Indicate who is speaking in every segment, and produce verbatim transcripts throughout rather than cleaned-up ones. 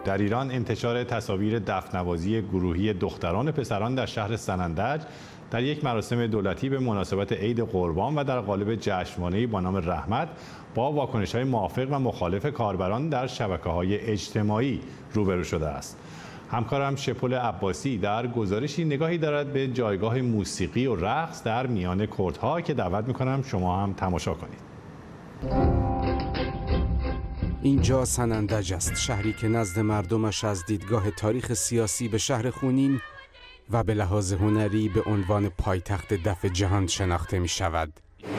Speaker 1: در ایران انتشار تصاویر دف‌نوازی گروهی دختران و پسران در شهر سنندج در یک مراسم دولتی به مناسبت عید قربان و در قالب جشنواره‌ای با نام رحمت با واکنش‌های موافق و مخالف کاربران در شبکه‌های اجتماعی روبرو شده است. همکارم شپل عباسی در گزارشی نگاهی دارد به جایگاه موسیقی و رقص در میان کردها که دعوت می‌کنم شما هم تماشا کنید.
Speaker 2: اینجا سنندج است، شهری که نزد مردمش از دیدگاه تاریخ سیاسی به شهر خونین و به لحاظ هنری به عنوان پایتخت دف جهان شناخته می شود.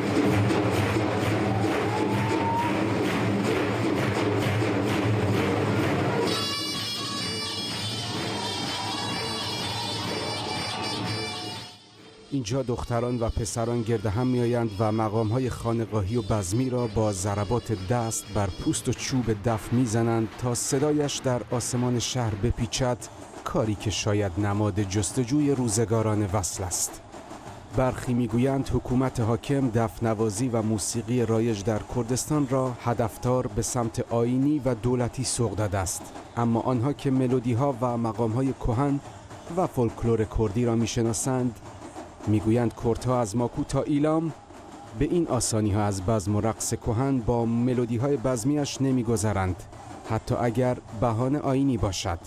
Speaker 2: اینجا دختران و پسران گرد هم می آیند و مقام‌های خانقاهی و بزمی را با ضربات دست بر پوست و چوب دف می زنند تا صدایش در آسمان شهر بپیچد، کاری که شاید نماد جستجوی روزگاران وصل است. برخی میگویند حکومت حاکم دف‌نوازی و موسیقی رایج در کردستان را هدفدار به سمت آیینی و دولتی سوق داده است، اما آنها که ملودی‌ها و مقام‌های کهن و فولکلور کردی را میشناسند میگویند کردها از ماکو تا ایلام به این آسانی‌ها از بزم و رقص کهن با ملودی‌های بزمیش نمیگذرند، حتی اگر بهانه آیینی باشد.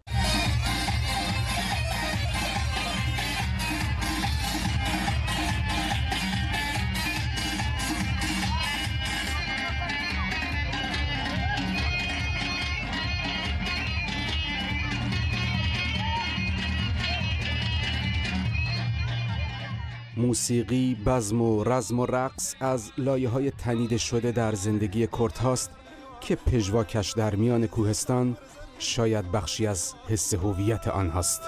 Speaker 2: موسیقی، بزم و رزم و رقص از لایه‌های تنیده شده در زندگی کردهاست که پژواکش در میان کوهستان شاید بخشی از حس هویت آنهاست.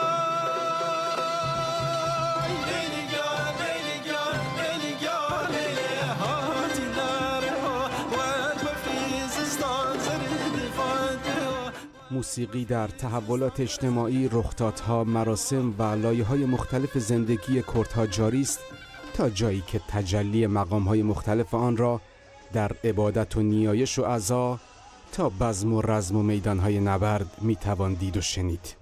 Speaker 2: موسیقی در تحولات اجتماعی، رخدادها، مراسم و لایه‌های مختلف زندگی کردها جاری است تا جایی که تجلی مقام‌های مختلف آن را در عبادت و نیایش و عزا تا بزم و رزم و میدان‌های نبرد می‌توان دید و شنید.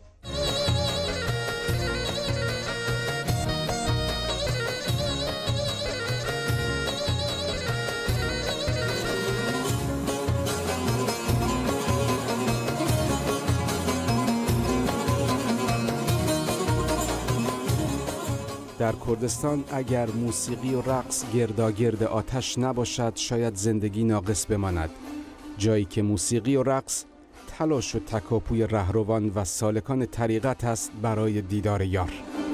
Speaker 2: در کردستان اگر موسیقی و رقص گرداگرد آتش نباشد شاید زندگی ناقص بماند، جایی که موسیقی و رقص تلاش و تکاپوی رهروان و سالکان طریقت است برای دیدار یار.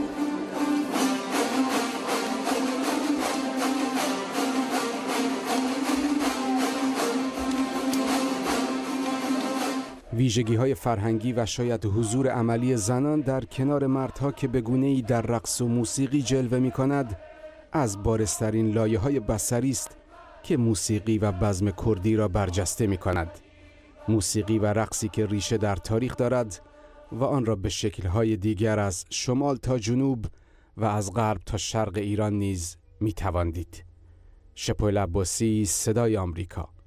Speaker 2: ویژگی‌های فرهنگی و شاید حضور عملی زنان در کنار مردها که به گونه‌ای در رقص و موسیقی جلوه می‌کند از بارزترین لایه‌های بصری است که موسیقی و بزم کردی را برجسته می‌کند. موسیقی و رقصی که ریشه در تاریخ دارد و آن را به شکل‌های دیگر از شمال تا جنوب و از غرب تا شرق ایران نیز می‌توان دید. شپل عباسی، صدای آمریکا.